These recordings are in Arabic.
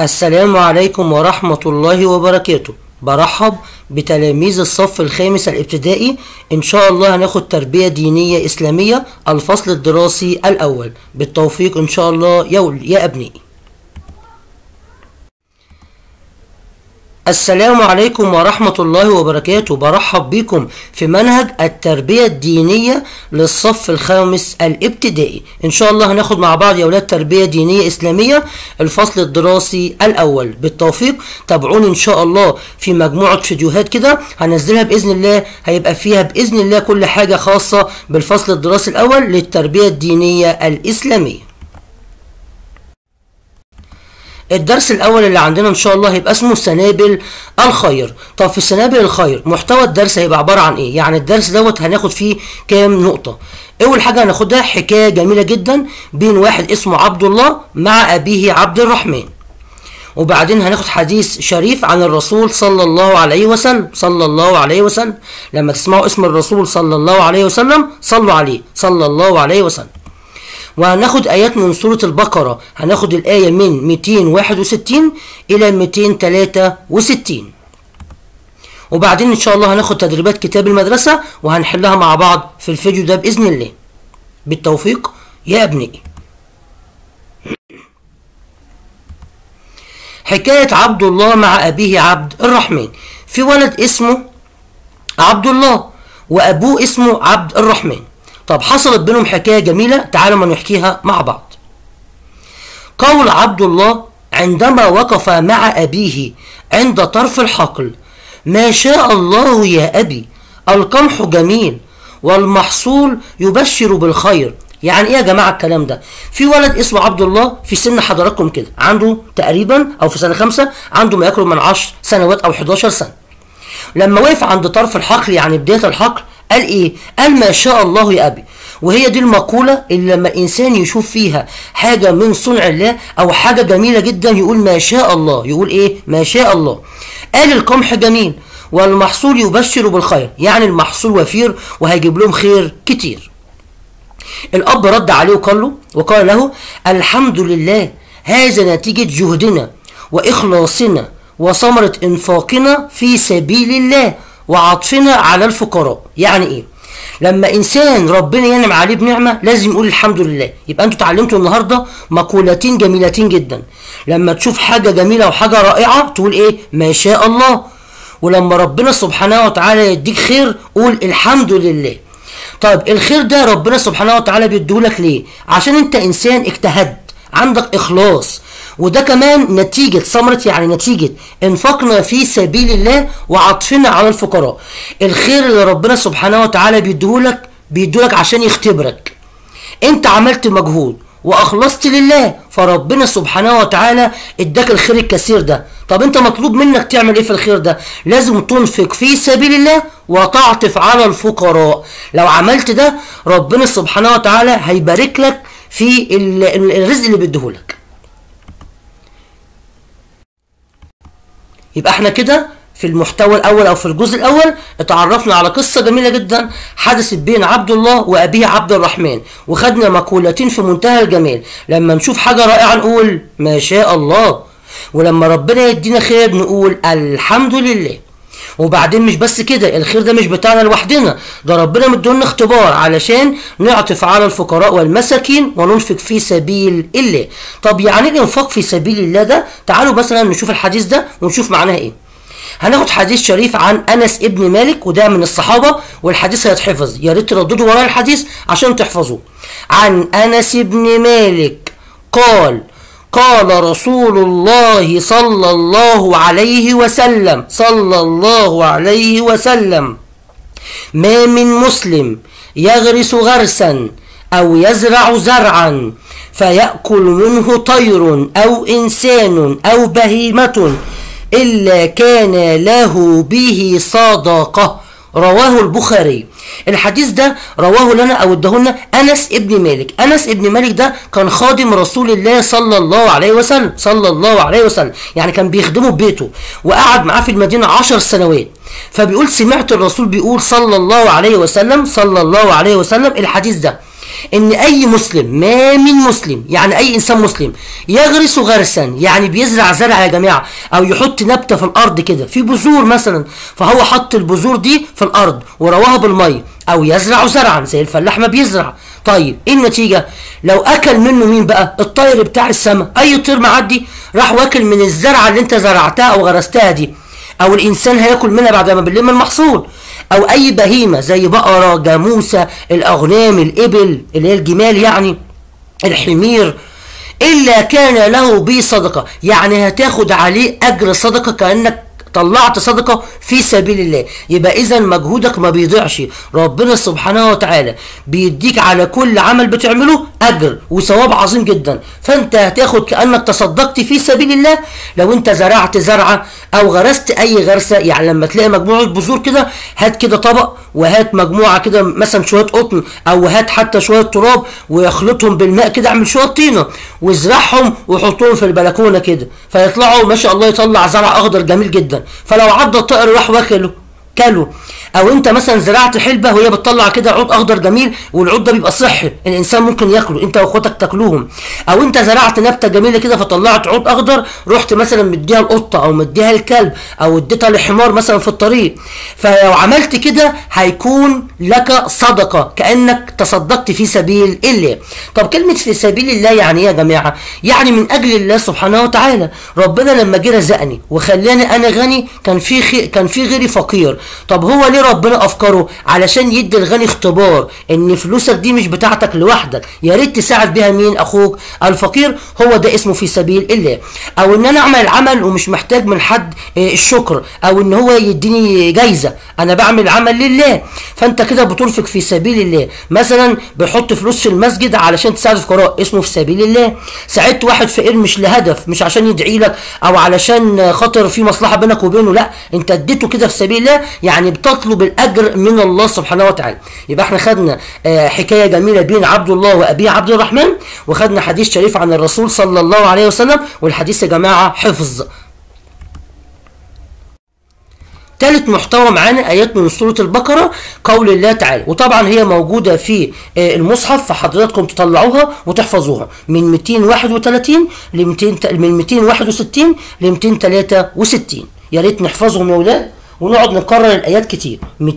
السلام عليكم ورحمة الله وبركاته. برحب بتلاميذ الصف الخامس الابتدائي. إن شاء الله هناخد تربية دينية إسلامية الفصل الدراسي الأول بالتوفيق إن شاء الله يا أبنائي. السلام عليكم ورحمة الله وبركاته. برحب بكم في منهج التربية الدينية للصف الخامس الابتدائي. إن شاء الله هناخد مع بعض يا أولاد تربية دينية إسلامية الفصل الدراسي الأول بالتوفيق. تابعوني إن شاء الله في مجموعة فيديوهات كده هنزلها بإذن الله، هيبقى فيها بإذن الله كل حاجة خاصة بالفصل الدراسي الأول للتربية الدينية الإسلامية. الدرس الاول اللي عندنا ان شاء الله هيبقى اسمه سنابل الخير. طب في سنابل الخير محتوى الدرس هيبقى عباره عن ايه؟ يعني الدرس دوت هناخد فيه كام نقطه. اول حاجه هناخدها حكايه جميله جدا بين واحد اسمه عبد الله مع ابيه عبد الرحمن، وبعدين هناخد حديث شريف عن الرسول صلى الله عليه وسلم. صلى الله عليه وسلم، لما تسمعوا اسم الرسول صلى الله عليه وسلم صلوا عليه صلى الله عليه وسلم. وهناخد آيات من سورة البقرة، هناخد الآية من 261 إلى 263، وبعدين إن شاء الله هناخد تدريبات كتاب المدرسة وهنحلها مع بعض في الفيديو ده بإذن الله. بالتوفيق يا أبنائي. حكاية عبد الله مع أبيه عبد الرحمن. في ولد اسمه عبد الله وأبوه اسمه عبد الرحمن. طب حصلت بينهم حكاية جميلة، تعالوا ما نحكيها مع بعض. قول عبد الله عندما وقف مع أبيه عند طرف الحقل: ما شاء الله يا أبي، القمح جميل والمحصول يبشر بالخير. يعني ايه يا جماعة الكلام ده؟ في ولد اسمه عبد الله في سن حضراتكم كده، عنده تقريبا او في سنة 5 عنده ما يقرب من 10 سنوات او 11 سنة. لما وقف عند طرف الحقل يعني بداية الحقل قال ايه؟ قال ما شاء الله يا ابي. وهي دي المقولة اللي لما الانسان يشوف فيها حاجة من صنع الله او حاجة جميلة جدا يقول ما شاء الله. يقول ايه؟ ما شاء الله. قال القمح جميل والمحصول يبشر بالخير، يعني المحصول وفير وهيجيب لهم خير كتير. الاب رد عليه وقال له الحمد لله، هذا نتيجة جهدنا واخلاصنا وثمرة انفاقنا في سبيل الله وعطفنا على الفقراء. يعني ايه؟ لما انسان ربنا ينعم عليه بنعمه لازم يقول الحمد لله. يبقى انتوا اتعلمتوا النهارده مقولتين جميلتين جدا. لما تشوف حاجه جميله وحاجه رائعه تقول ايه؟ ما شاء الله. ولما ربنا سبحانه وتعالى يديك خير قول الحمد لله. طيب الخير ده ربنا سبحانه وتعالى بيديهولك ليه؟ عشان انت انسان اجتهدت، عندك اخلاص، وده كمان نتيجة ثمرة، يعني نتيجة انفقنا في سبيل الله وعطفنا على الفقراء. الخير اللي ربنا سبحانه وتعالى بيديهولك عشان يختبرك. انت عملت مجهود واخلصت لله فربنا سبحانه وتعالى اداك الخير الكثير ده. طب انت مطلوب منك تعمل ايه في الخير ده؟ لازم تنفق في سبيل الله وتعطف على الفقراء. لو عملت ده ربنا سبحانه وتعالى هيبارك لك في الرزق اللي بيديهولك. يبقى احنا كده في المحتوى الاول او في الجزء الاول اتعرفنا على قصه جميله جدا حدثت بين عبد الله وابيه عبد الرحمن، وخدنا مقولتين في منتهى الجمال. لما نشوف حاجه رائعه نقول ما شاء الله، ولما ربنا يدينا خير نقول الحمد لله. وبعدين مش بس كده، الخير ده مش بتاعنا لوحدنا، ده ربنا مدينا اختبار علشان نعطف على الفقراء والمساكين وننفق في سبيل الله. طب يعني ايه الانفاق في سبيل الله ده؟ تعالوا مثلا نشوف الحديث ده ونشوف معناها ايه. هناخد حديث شريف عن انس ابن مالك، وده من الصحابه والحديث هيتحفظ، يا ريت ترددوا ورايا الحديث عشان تحفظوه. عن انس ابن مالك قال: قال رسول الله صلى الله عليه وسلم ما من مسلم يغرس غرسا أو يزرع زرعا فيأكل منه طير أو إنسان أو بهيمة إلا كان له به صدقة. رواه البخاري. الحديث ده رواه لنا او ادهولنا انس ابن مالك. انس ابن مالك ده كان خادم رسول الله صلى الله عليه وسلم، يعني كان بيخدمه ببيته وقعد معاه في المدينه 10 سنوات. فبيقول سمعت الرسول بيقول صلى الله عليه وسلم الحديث ده: ان اي مسلم، ما من مسلم يعني اي انسان مسلم، يغرس غرسا يعني بيزرع زرع يا جماعه، او يحط نبته في الارض كده في بذور مثلا، فهو حط البذور دي في الارض ورواها بالميه، او يزرع زرعا زي الفلاح ما بيزرع. طيب ايه النتيجه؟ لو اكل منه مين بقى؟ الطير بتاع السماء، اي طير معدي راح واكل من الزرعه اللي انت زرعتها او غرستها دي، او الانسان هياكل منها بعد ما بنلم المحصول، او اي بهيمه زي بقره، جاموسه، الاغنام، الابل اللي هي الجمال يعني، الحمير، الا كان له به صدقه، يعني هتاخد عليه اجر صدقه كانك طلعت صدقه في سبيل الله. يبقى اذا مجهودك ما بيضيعش، ربنا سبحانه وتعالى بيديك على كل عمل بتعمله اجر وثواب عظيم جدا، فانت هتاخد كانك تصدقت في سبيل الله. لو انت زرعت زرعه او غرست اي غرسه، يعني لما تلاقي مجموعه بذور كده، هات كده طبق وهات مجموعه كده مثلا شويه قطن، او هات حتى شويه تراب ويخلطهم بالماء كده، اعمل شويه طينه وازرعهم وحطهم في البلكونه كده، فيطلعوا ما شاء الله، يطلع زرع اخضر جميل جدا. فلو عض الطائر راح واكله كله. او انت مثلا زرعت حلبه وهي بتطلع كده عود اخضر جميل، والعود ده بيبقى صحي، الانسان ممكن ياكله، انت واخواتك تاكلوهم. او انت زرعت نبته جميله كده فطلعت عود اخضر، رحت مثلا مديها القطه او مديها الكلب او اديتها للحمار مثلا في الطريق، فلو عملت كده هيكون لك صدقه كانك تصدقت في سبيل الله. طب كلمه في سبيل الله يعني ايه يا جماعه؟ يعني من اجل الله سبحانه وتعالى. ربنا لما جه رزقني وخلاني انا غني، كان في غيري فقير. طب هو ليه ربنا افكره؟ علشان يدي الغني اختبار ان فلوسك دي مش بتاعتك لوحدك، يا ريت تساعد بيها مين؟ اخوك الفقير. هو ده اسمه في سبيل الله. او ان انا اعمل عمل ومش محتاج من حد الشكر، او ان هو يديني جايزه، انا بعمل عمل لله، فانت كده بتنفق في سبيل الله. مثلا بيحط فلوس في المسجد علشان تساعد الفقراء، اسمه في سبيل الله. ساعدت واحد فقير مش لهدف، مش عشان يدعي لك او علشان خاطر في مصلحه بينك وبينه، لا، انت اديته كده في سبيل الله، يعني بتطلب الاجر من الله سبحانه وتعالى. يبقى احنا خدنا حكايه جميله بين عبد الله وابيه عبد الرحمن، وخدنا حديث شريف عن الرسول صلى الله عليه وسلم، والحديث يا جماعه حفظ. ثالث محتوى معانا ايات من سوره البقره، قول الله تعالى، وطبعا هي موجوده في المصحف، فحضراتكم تطلعوها وتحفظوها من 231 ل 261 ل 263. يا ريت نحفظهم يا اولاد ونقعد نكرر الايات كتير،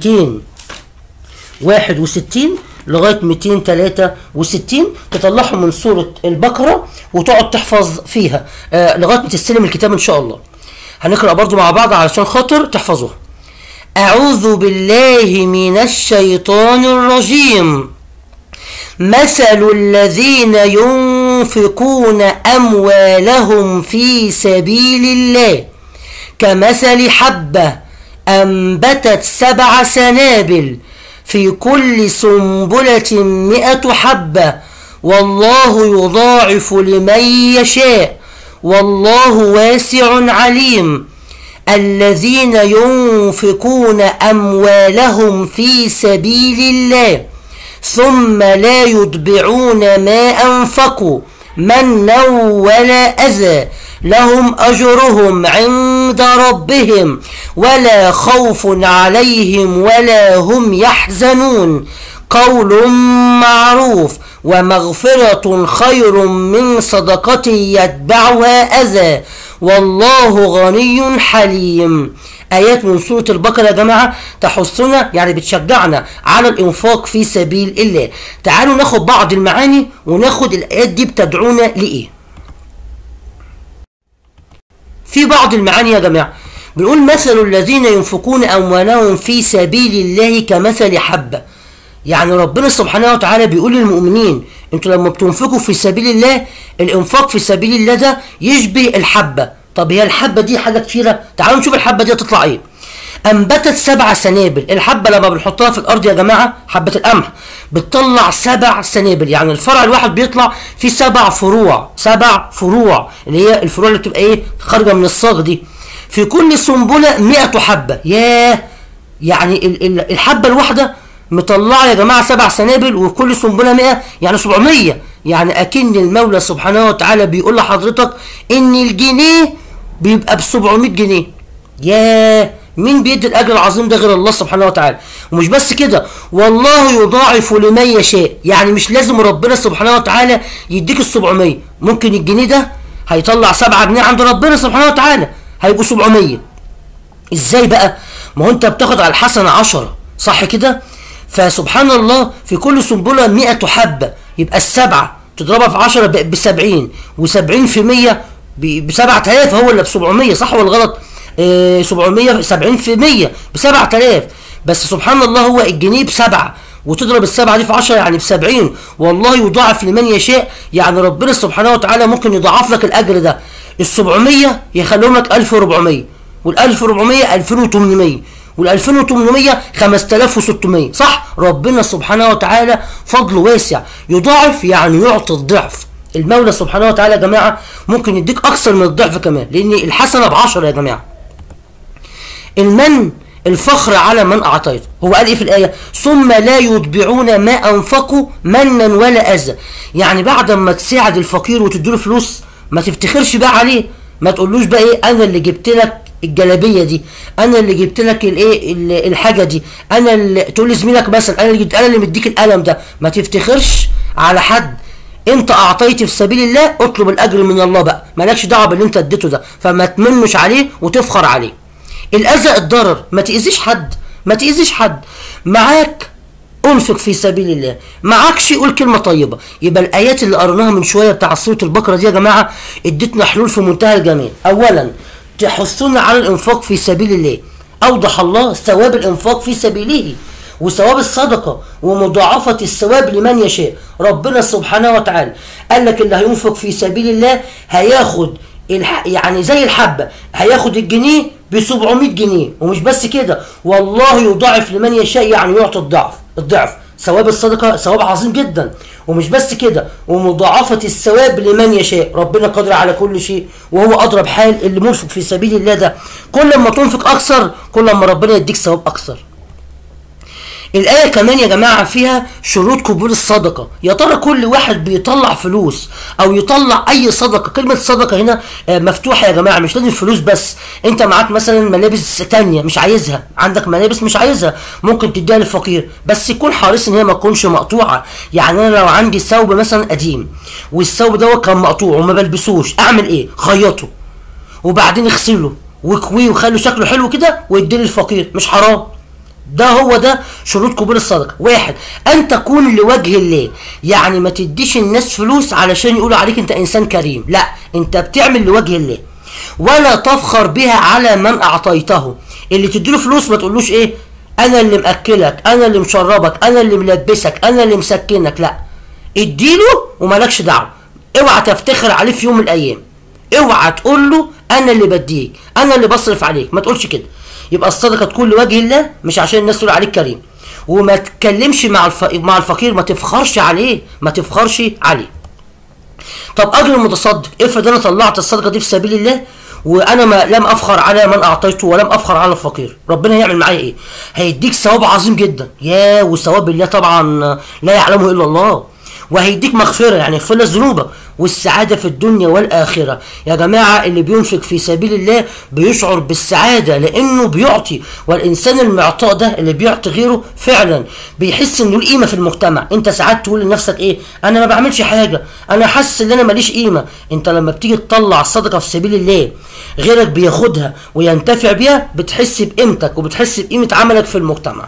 261 لغايه 263 تطلعهم من سوره البقره وتقعد تحفظ فيها لغايه ما تستلم الكتاب ان شاء الله. هنقرأ برضو مع بعض علشان خاطر تحفظوها. أعوذ بالله من الشيطان الرجيم. مثل الذين ينفقون أموالهم في سبيل الله كمثل حبة أنبتت 7 سنابل في كل سنبلة 100 حبة والله يضاعف لمن يشاء والله واسع عليم. الذين ينفقون أموالهم في سبيل الله ثم لا يتبعون ما أنفقوا منا ولا أذى لهم أجرهم عند ربهم ولا خوف عليهم ولا هم يحزنون. قول معروف ومغفرة خير من صدقة يتبعها أذى والله غني حليم. آيات من سورة البقرة يا جماعة تحثنا، يعني بتشجعنا على الإنفاق في سبيل الله. تعالوا ناخد بعض المعاني وناخد الآيات دي بتدعونا لإيه. في بعض المعاني يا جماعة بنقول مثل الذين ينفقون أموالهم في سبيل الله كمثل حبة، يعني ربنا سبحانه وتعالى بيقول للمؤمنين انتوا لما بتنفقوا في سبيل الله، الانفاق في سبيل الله ده يشبه الحبة. طب هي الحبة دي حاجة كتيرة، تعالوا نشوف الحبة دي هتطلع ايه. انبتت 7 سنابل، الحبة لما بنحطها في الارض يا جماعة، حبة القمح بتطلع 7 سنابل، يعني الفرع الواحد بيطلع فيه 7 فروع، 7 فروع اللي هي الفروع اللي بتبقى ايه خارجة من الصاغ دي. في كل سنبلة 100 حبة، ياه، يعني الحبة الواحدة مطلعه يا جماعه 7 سنابل وكل سنبله 100، يعني 700. يعني اكن المولى سبحانه وتعالى بيقول لحضرتك ان الجنيه بيبقى ب 700 جنيه. ياه، مين بيدي الاجر العظيم ده غير الله سبحانه وتعالى؟ ومش بس كده، والله يضاعف لمن يشاء. يعني مش لازم ربنا سبحانه وتعالى يديك ال 700، ممكن الجنيه ده هيطلع 7 جنيه عند ربنا سبحانه وتعالى هيبقوا 700. ازاي بقى؟ ما هو انت بتاخد على الحسنه 10 صح كده؟ فسبحان الله في كل سنبله 100 حبه، يبقى السبعه تضربها في 10 ب 70، و70 في 100 ب 7000 هو اللي ب 700 صح ولا غلط؟ 770 في 100 ب 7000. بس سبحان الله هو الجنيه بسبعه، وتضرب السبعه دي في 10 يعني ب 70. والله يضاعف لمن يشاء، يعني ربنا سبحانه وتعالى ممكن يضاعف لك الاجر ده. ال 700 يخليهم لك 1400، وال 1400 2800، وال 2800 5600 صح؟ ربنا سبحانه وتعالى فضله واسع، يضاعف يعني يعطي الضعف. المولى سبحانه وتعالى يا جماعه ممكن يديك اكثر من الضعف كمان، لان الحسنه ب10 يا جماعه. المن الفخر على من اعطيته. هو قال ايه في الايه؟ ثم لا يتبعون ما انفقوا منا ولا اذى. يعني بعد ما تساعد الفقير وتديله فلوس ما تفتخرش بقى عليه، ما تقولوش بقى ايه انا اللي جبت لك الجلابيه دي، انا اللي جبت لك الايه الحاجه دي، انا اللي تقول لزميلك مثلا انا اللي مديك القلم ده. ما تفتخرش على حد. انت اعطيت في سبيل الله، اطلب الاجر من الله بقى، مالكش دعوه باللي انت اديته ده، فما تمنش عليه وتفخر عليه. الاذى الضرر، ما تاذيش حد، ما تاذيش حد. معاك انفق في سبيل الله، معاكش قول كلمه طيبه. يبقى الايات اللي قريناها من شويه بتاع سوره البقره دي يا جماعه ادتنا حلول في منتهى الجمال. اولا تحثنا على الانفاق في سبيل الله، اوضح الله ثواب الانفاق في سبيله وثواب الصدقه ومضاعفه الثواب لمن يشاء. ربنا سبحانه وتعالى قال لك اللي هينفق في سبيل الله هياخد يعني زي الحبه، هياخد الجنيه ب 700 جنيه. ومش بس كده، والله يضاعف لمن يشاء، يعني يعطي الضعف. ثواب الصدقه ثواب عظيم جدا. ومش بس كده، ومضاعفه الثواب لمن يشاء. ربنا قادر على كل شيء، وهو اضرب حال اللي منفق في سبيل الله ده. كل ما تنفق اكثر كل ما ربنا يديك ثواب اكثر. الآية كمان يا جماعة فيها شروط قبول الصدقة. يا ترى كل واحد بيطلع فلوس أو يطلع أي صدقة، كلمة صدقة هنا مفتوحة يا جماعة، مش لازم فلوس بس. أنت معاك مثلا ملابس تانية مش عايزها، عندك ملابس مش عايزها، ممكن تديها للفقير، بس يكون حريص إن هي ما تكونش مقطوعة. يعني أنا لو عندي ثوب مثلا قديم والثوب ده كان مقطوع وما بلبسوش، أعمل إيه؟ خيطه وبعدين اغسله واكويه وخلي شكله حلو كده ويديه للفقير، مش حرام؟ ده هو ده شروط قبول الصدقه. واحد، ان تكون لوجه الله، يعني ما تديش الناس فلوس علشان يقولوا عليك انت انسان كريم، لا، انت بتعمل لوجه الله. ولا تفخر بها على من اعطيته. اللي تديله فلوس ما تقولوش ايه انا اللي ماكلك، انا اللي مشربك، انا اللي ملبسك، انا اللي مسكنك، لا، اديله ومالكش دعوه. اوعى تفتخر عليه في يوم من الايام، اوعى تقول له انا اللي بديك، انا اللي بصرف عليك، ما تقولش كده. يبقى الصدقه تكون لوجه الله، مش عشان الناس تقول عليك كريم. وما تتكلمش مع الفقير، ما تفخرش عليه، ما تفخرش عليه. طب اجر المتصدق، افرض انا طلعت الصدقه دي في سبيل الله وانا لم افخر على من اعطيته ولم افخر على الفقير، ربنا هيعمل معايا ايه؟ هيديك ثواب عظيم جدا، يا وثواب الله طبعا لا يعلمه الا الله. وهيديك مغفره، يعني يغفر لك ذنوبك، والسعاده في الدنيا والاخره. يا جماعه اللي بينفق في سبيل الله بيشعر بالسعاده لانه بيعطي، والانسان المعطاء ده اللي بيعطي غيره فعلا بيحس انه له قيمه في المجتمع. انت ساعات تقول لنفسك ايه؟ انا ما بعملش حاجه، انا حاسس ان انا ماليش قيمه. انت لما بتيجي تطلع الصدقه في سبيل الله غيرك بياخدها وينتفع بيها، بتحس بقيمتك وبتحس بقيمه عملك في المجتمع.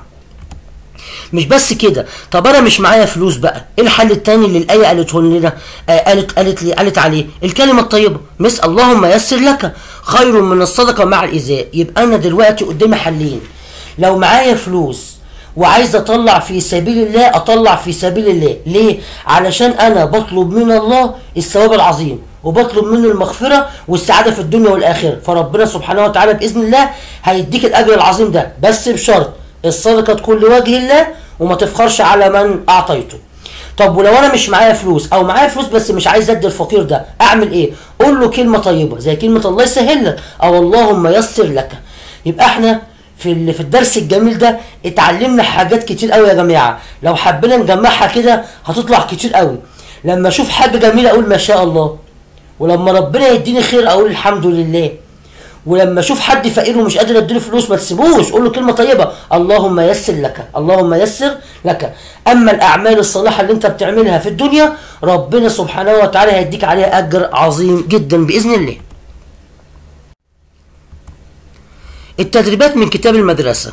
مش بس كده، طب انا مش معايا فلوس بقى، ايه الحل التاني اللي الايه قالته لنا؟ قالت عليه الكلمه الطيبه، مثل اللهم يسر لك خير من الصدقه مع الايذاء. يبقى انا دلوقتي قدامي حلين. لو معايا فلوس وعايز اطلع في سبيل الله، اطلع في سبيل الله. ليه؟ علشان انا بطلب من الله الثواب العظيم، وبطلب منه المغفره والسعاده في الدنيا والاخره. فربنا سبحانه وتعالى باذن الله هيديك الاجر العظيم ده، بس بشرط الصدقه تكون لوجه الله وما تفخرش على من اعطيته. طب ولو انا مش معايا فلوس او معايا فلوس بس مش عايز ادي الفقير ده، اعمل ايه؟ قول له كلمه طيبه زي كلمه الله يسهل لك او اللهم يسر لك. يبقى احنا في الدرس الجميل ده اتعلمنا حاجات كتير قوي يا جماعه، لو حبينا نجمعها كده هتطلع كتير قوي. لما اشوف حاجه جميله اقول ما شاء الله، ولما ربنا يديني خير اقول الحمد لله، ولما اشوف حد فقير ومش قادر اديله فلوس ما تسيبوش، قول له كلمه طيبه، اللهم يسر لك، اللهم يسر لك. اما الاعمال الصالحه اللي انت بتعملها في الدنيا ربنا سبحانه وتعالى هيديك عليها اجر عظيم جدا باذن الله. التدريبات من كتاب المدرسه.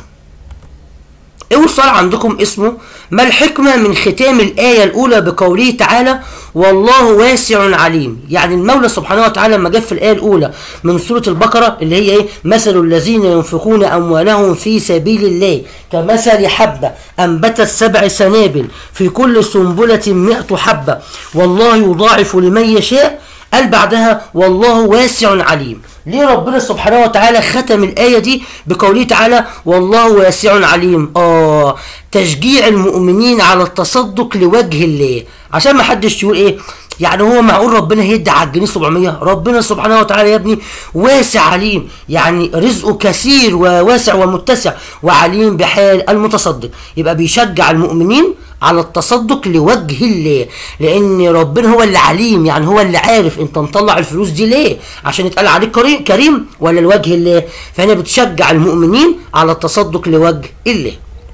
اول سؤال عندكم اسمه ما الحكمة من ختام الآية الأولى بقوله تعالى والله واسع عليم؟ يعني المولى سبحانه وتعالى لما جاب في الآية الأولى من سورة البقرة اللي هي إيه؟ مثل الذين ينفقون أموالهم في سبيل الله كمثل حبة أنبتت 7 سنابل في كل سنبلة 100 حبة والله يضاعف لمن يشاء، قال بعدها والله واسع عليم. ليه ربنا سبحانه وتعالى ختم الآية دي بقوله تعالى والله واسع عليم؟ تشجيع المؤمنين على التصدق لوجه الله، عشان ما حدش يقول ايه يعني هو معقول ربنا هيدي على الجنيه 700؟ ربنا سبحانه وتعالى يا ابني واسع عليم، يعني رزقه كثير وواسع ومتسع وعليم بحال المتصدق، يبقى بيشجع المؤمنين على التصدق لوجه الله، لان ربنا هو اللي عليم، يعني هو اللي عارف انت مطلع الفلوس دي ليه، عشان يتقال عليك كريم ولا لوجه الله، فهنا بتشجع المؤمنين على التصدق لوجه الله.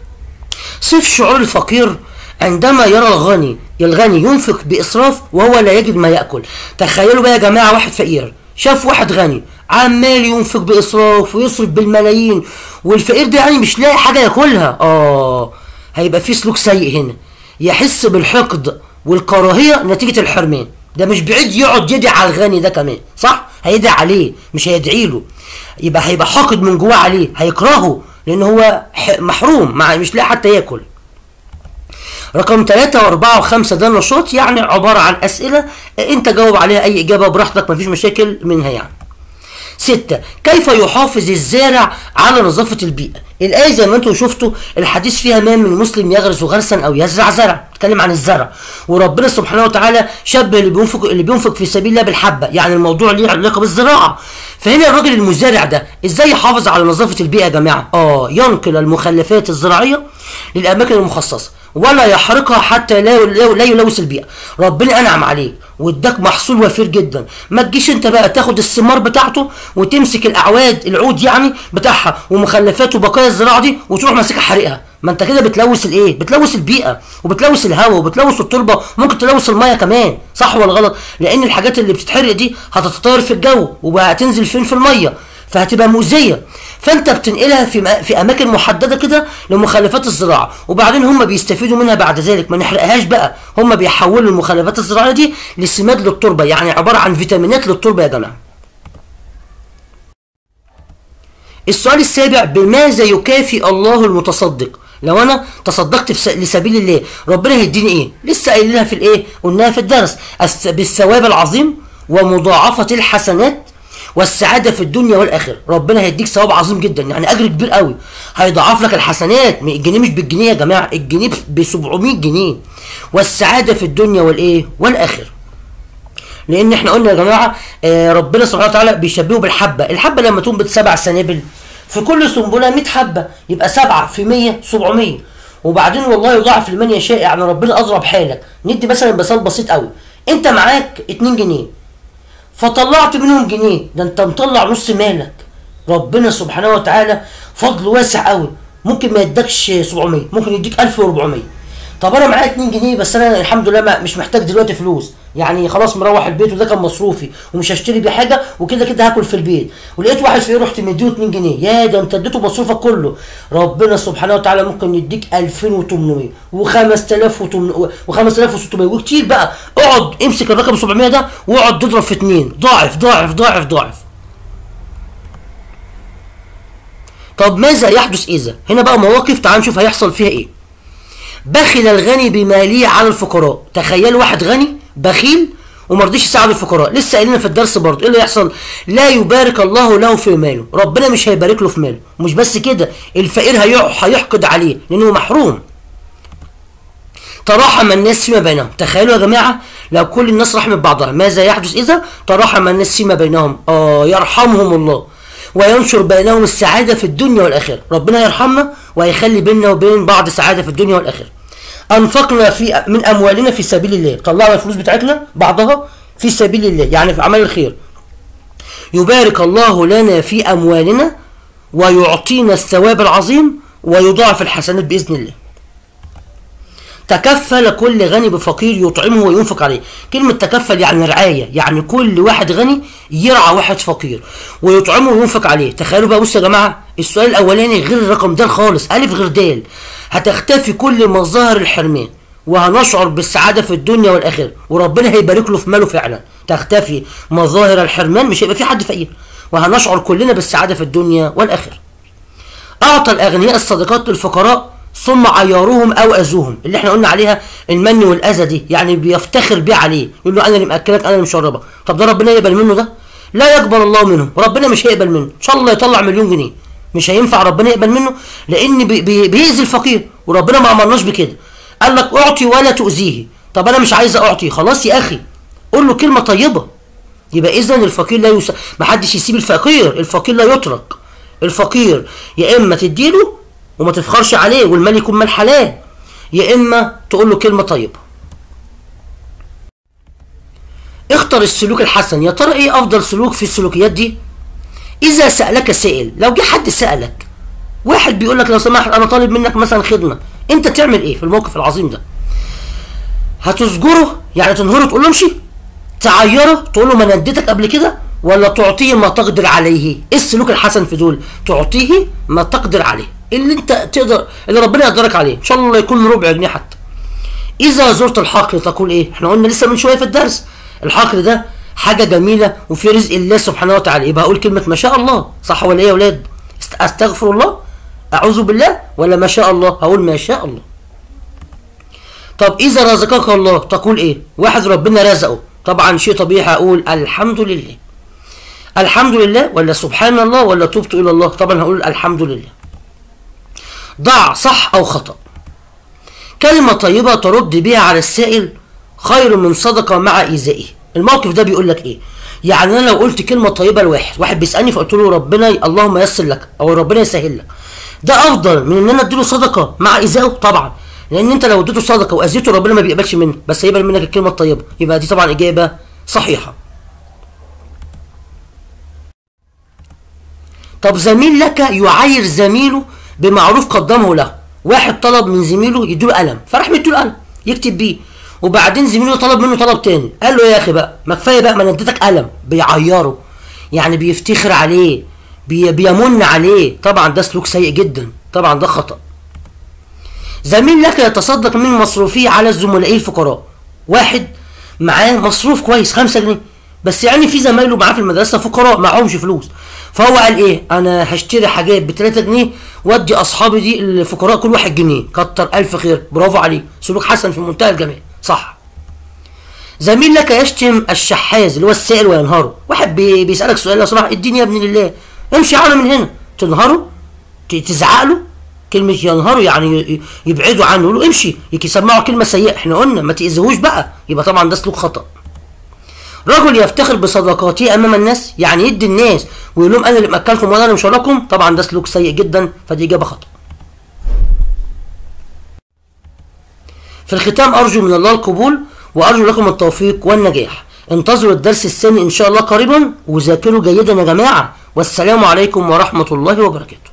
صف شعور الفقير عندما يرى الغني ينفق بإسراف وهو لا يجد ما يأكل. تخيلوا بقى يا جماعة واحد فقير شاف واحد غني عمال ينفق بإسراف ويصرف بالملايين، والفقير ده يعني مش لاقي حاجة ياكلها، هيبقى في سلوك سيء هنا، يحس بالحقد والكراهية نتيجة الحرمان. ده مش بعيد يقعد يدعي على الغني ده كمان، صح؟ هيدعي عليه مش هيدعي له، يبقى هيبقى حاقد من جواه عليه، هيكرهه لأن هو محروم مش لاقي حتى ياكل. رقم 3 و4 و5 ده نشاط، يعني عبارة عن أسئلة أنت جاوب عليها أي إجابة براحتك مفيش مشاكل منها يعني. 6 كيف يحافظ الزارع على نظافة البيئة؟ الآية زي ما انتم شفتوا الحديث فيها ما من مسلم يغرس غرسا أو يزرع زرع، بتتكلم عن الزرع، وربنا سبحانه وتعالى شبه اللي بينفق في سبيل الله بالحبة، يعني الموضوع ليه علاقة بالزراعة. فهنا الراجل المزارع ده ازاي يحافظ على نظافة البيئة يا جماعة؟ ينقل المخلفات الزراعية للأماكن المخصصة ولا يحرقها حتى لا يلوث البيئة. ربنا أنعم عليك واداك محصول وفير جدا، ما تجيش انت بقى تاخد الثمار بتاعته وتمسك العود يعني بتاعها ومخلفات وبقايا الزراعة دي وتروح ماسكها حريقها، ما انت كده بتلوث الايه؟ بتلوث البيئة وبتلوث الهواء وبتلوث التربة وممكن تلوث المية كمان، صح ولا غلط؟ لأن الحاجات اللي بتتحرق دي هتتطاير في الجو وهتنزل فين؟ في المية، فهتبقى مؤذيه، فانت بتنقلها في اماكن محدده كده لمخلفات الزراعه، وبعدين هم بيستفيدوا منها بعد ذلك، ما نحرقهاش بقى، هم بيحولوا المخلفات الزراعيه دي لسماد للتربه، يعني عباره عن فيتامينات للتربه يا جماعه. السؤال السابع بماذا يكافئ الله المتصدق؟ لو انا تصدقت لسبيل الله ربنا هيديني ايه؟ لسه قايلينها في الايه؟ قلناها في الدرس، بالثواب العظيم ومضاعفه الحسنات والسعادة في الدنيا والآخرة. ربنا هيديك ثواب عظيم جدا، يعني أجر كبير قوي، هيضاعف لك الحسنات، الجنيه مش بالجنيه يا جماعة، الجنيه ب 700 جنيه، والسعادة في الدنيا والإيه؟ والآخرة. لأن إحنا قلنا يا جماعة ربنا سبحانه وتعالى بيشبهه بالحبة، الحبة لما تنبت 7 سنابل في كل سنبلة 100 حبة، يبقى 7 في 100 700، وبعدين والله يضاعف لمن يشاء، يعني ربنا أضرب حالك. ندي مثلا مثال بسيط قوي، أنت معاك 2 جنيه فطلعت منهم جنيه، ده انت مطلع نص مالك. ربنا سبحانه وتعالى فضل واسع قوي، ممكن ما يدكش 700، ممكن يديك 1400. طب انا معايا 2 جنيه بس انا الحمد لله مش محتاج دلوقتي فلوس، يعني خلاص مروح البيت وده كان مصروفي ومش هشتري بيه حاجه وكده كده هاكل في البيت، ولقيت واحد فيه رحت مديله 2 جنيه، يا ده انت اديته مصروفك كله. ربنا سبحانه وتعالى ممكن يديك 2800 و5600 وكتير بقى. اقعد امسك الرقم 700 ده واقعد تضرب في 2، ضاعف ضاعف ضاعف ضاعف. طب ماذا يحدث اذا؟ هنا بقى مواقف، تعال نشوف هيحصل فيها ايه. بخل الغني بماله على الفقراء. تخيلوا واحد غني بخيل وما رضيش يساعد الفقراء، لسه قايلين في الدرس برضه ايه اللي يحصل؟ لا يبارك الله له في ماله، ربنا مش هيبارك له في ماله، ومش بس كده الفقير هيحقد عليه لانه محروم. تراحم الناس فيما بينهم. تخيلوا يا جماعه لو كل الناس رحمت بعضها، ماذا يحدث اذا تراحم الناس فيما بينهم؟ يرحمهم الله وينشر بينهم السعادة في الدنيا والآخرة. ربنا يرحمنا ويخلي بيننا وبين بعض سعادة في الدنيا والآخرة. أنفقنا من أموالنا في سبيل الله، طلعنا الفلوس بتاعتنا بعضها في سبيل الله، يعني في أعمال الخير. يبارك الله لنا في أموالنا ويعطينا الثواب العظيم ويضاعف الحسنات بإذن الله. تكفل كل غني بفقير يطعمه وينفق عليه. كلمة تكفل يعني رعاية، يعني كل واحد غني يرعى واحد فقير ويطعمه وينفق عليه. تخيلوا بقى، بصوا يا جماعة، السؤال الأولاني غير الرقم د خالص، ألف غير د. هتختفي كل مظاهر الحرمان وهنشعر بالسعادة في الدنيا والآخرة، وربنا هيبارك له في ماله فعلا. تختفي مظاهر الحرمان، مش هيبقى في حد فقير، وهنشعر كلنا بالسعادة في الدنيا والآخرة. أعطى الأغنياء الصدقات للفقراء ثم عيروهم أو أذوهم، اللي احنا قلنا عليها المن والأذى دي، يعني بيفتخر بيه عليه، يقول له أنا اللي مأكلك أنا اللي مشربك. طب ده ربنا يقبل منه؟ ده لا يقبل الله منه، وربنا مش هيقبل منه. إن شاء الله يطلع مليون جنيه مش هينفع ربنا يقبل منه، لأن بيأذي الفقير، وربنا ما أمرناش بكده. قال لك أعطي ولا تؤذيه. طب أنا مش عايز أعطي، خلاص يا أخي قول له كلمة طيبة. يبقى إذا الفقير لا محدش يسيب الفقير، الفقير لا يترك. الفقير يا إما تديله وما تفخرش عليه والمال يكون مال حلال، يا إما تقول له كلمة طيبة. اختر السلوك الحسن. يا ترى إيه أفضل سلوك في السلوكيات دي؟ إذا سألك سائل، لو جه حد سألك، واحد بيقول لك لو سمحت أنا طالب منك مثلا خدمة، أنت تعمل إيه في الموقف العظيم ده؟ هتزجره يعني تنهره تقول له امشي؟ تعيره تقول له ما انا اديتك قبل كده؟ ولا تعطيه ما تقدر عليه؟ ايه السلوك الحسن في دول؟ تعطيه ما تقدر عليه، اللي انت تقدر، اللي ربنا يقدرك عليه، ان شاء الله يكون ربع جنيه حتى. اذا زرت الحقل تقول ايه؟ احنا قلنا لسه من شويه في الدرس الحقل ده حاجه جميله وفي رزق الله سبحانه وتعالى، يبقى هقول كلمه ما شاء الله، صح ولا ايه يا اولاد؟ استغفر الله، اعوذ بالله، ولا ما شاء الله؟ هقول ما شاء الله. طب اذا رزقك الله تقول ايه؟ واحد ربنا رزقه، طبعا شيء طبيعي هقول الحمد لله. الحمد لله ولا سبحان الله ولا تبت الى الله؟ طبعا هقول الحمد لله. ضع صح او خطأ. كلمة طيبة ترد بها على السائل خير من صدقة مع ايذائه. الموقف ده بيقول لك ايه؟ يعني انا لو قلت كلمة طيبة لواحد، واحد بيسألني فقلت له ربنا اللهم يسر لك او ربنا يسهل لك، ده افضل من ان انا اديله صدقة مع ايذائه؟ طبعا، لان انت لو اديته صدقة واذيته ربنا ما بيقبلش منك، بس هيقبل منك الكلمة الطيبة. يبقى دي طبعا اجابة صحيحة. طب زميل لك يعاير زميله بمعروف قدمه له. واحد طلب من زميله يديله قلم، فراح مديله قلم يكتب بيه، وبعدين زميله طلب منه طلب تاني، قال له يا اخي بقى ما كفايه بقى، ما انا اديتك قلم. بيعيره، يعني بيفتخر عليه، بيمن عليه. طبعا ده سلوك سيء جدا، طبعا ده خطأ. زميل لك يتصدق من مصروفيه على زملائه الفقراء. واحد معاه مصروف كويس 5 جنيه، بس يعني في زمايله معاه في المدرسه فقراء معهمش فلوس، فهو قال ايه؟ انا هشتري حاجات ب 3 جنيه وادي اصحابي دي الفقراء كل واحد جنيه. كتر الف خير، برافو عليه، سلوك حسن في منتهى الجمال، صح. زميل لك يشتم الشحاذ اللي هو السائل وينهره. واحد بيسالك سؤال، لو سمحت اديني يا ابن لله، امشي عنه من هنا، تنهره، تزعق له. كلمة ينهره يعني يبعدوا عنه، يقولوا امشي، يسمعوا كلمة سيئة. احنا قلنا ما تأذيهوش بقى، يبقى طبعا ده سلوك خطأ. رجل يفتخر بصدقاته امام الناس، يعني يدي الناس ويقول لهم انا اللي مأكلكم وانا اللي مشربكم، طبعا ده سلوك سيء جدا، فدي اجابه خطأ. في الختام ارجو من الله القبول وارجو لكم التوفيق والنجاح. انتظروا الدرس الثاني ان شاء الله قريبا، وذاكروا جيدا يا جماعه، والسلام عليكم ورحمه الله وبركاته.